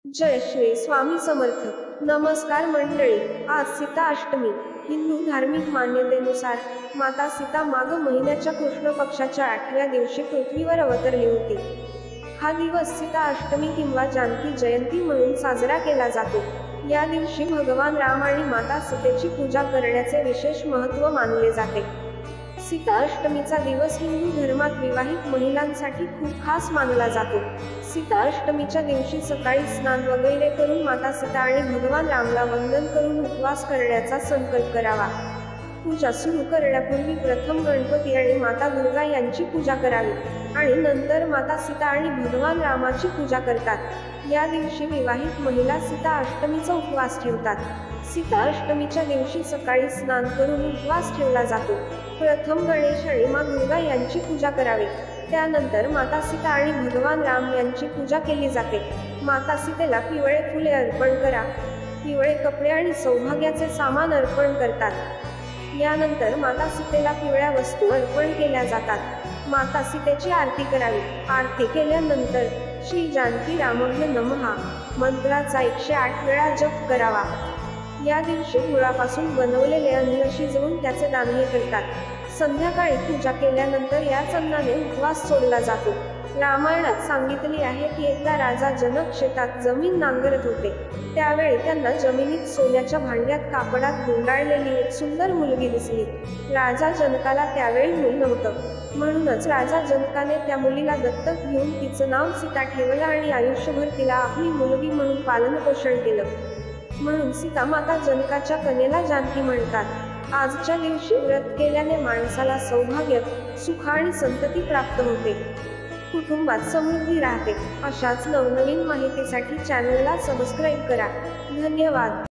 जय श्री स्वामी समर्थ। नमस्कार मंडळी, आज सीता अष्टमी। हिंदू धार्मिक मान्यतेनुसार माता सीता माघ महिन्याच्या कृष्ण पक्षाच्या 8व्या दिवशी पृथ्वीवर अवतरली होती। हा दिवस सीता अष्टमी किंवा जानकी जयंती म्हणून साजरा केला जातो। या दिवशी भगवान राम आणि माता सीतेची पूजा करण्याचे विशेष महत्त्व मानले जाते। सीता अष्टमीचा दिवस हिंदू धर्मात विवाहित महिलांसाठी खूप खास मानला जातो। सीता अष्टमीच्या दिवशी सकाळी स्नान वगैरे करून माता सीता आणि भगवान रामला वंदन करून उपवास करण्याचा संकल्प करावा। पूजा सुरू करण्यापूर्वी प्रथम गणपती आणि माता दुर्गा यांची पूजा करावी आणि नंतर माता सीता आणि भगवान रामाची पूजा करतात। या दिवशी विवाहित महिला सीता अष्टमीचा उपवास ठेवतात। सीता अष्टमीच्या दिवशी सकाळी स्नान करून उपवास ठेवला जातो। प्रथम गणेश आणि माता दुर्गा यांची पूजा करावी, त्यानंतर माता सीता आणि भगवान राम यांची पूजा केली जाते। माता सीतेला पिवळे फुले अर्पण करा, पिवळे कपडे आणि सौभाग्याचे सामान अर्पण करतात। यानंतर माता सीतेला पिवळ्या वस्तू अर्पण केल्या जातात। माता सीतेची आरती करावी। आरती केल्यानंतर श्री जानकी रामभ्य नमः मंत्राचा 108 वेळा जप करावा। या दिवशी गुळापासून बनवलेले अन्न शिजवून त्याचे दानही करतात। संध्याकाळी पूजा केल्यानंतर याच अन्नाने उपवास सोडला जातो। रामायणात सांगितले आहे की एकदा राजा जनक शेतात जमीन नांगरत होते। त्यावेळी त्यांना जमिनीत सोन्याच्या भांड्यात कापडात गुंडाळलेली एक सुंदर मुलगी दिसली। राजा जनकाला त्यावेळी मूल नव्हतं, म्हणूनच राजा जनकाने त्या मुलीला दत्तक घेऊन तिचं नाव सीता ठेवलं आणि आयुष्यभर तिला आपली मुलगी म्हणून पालनपोषण केलं। म्हणून सीता माता जनकाच्या कन्येला जानकी म्हणतात। आजच्या दिवशी व्रत केल्याने माणसाला सौभाग्य, सुख आणि संतती प्राप्त होते, कुटुंबात समृद्धी राहते। अशाच नवनवीन माहितीसाठी चॅनलला सबस्क्राईब करा। धन्यवाद।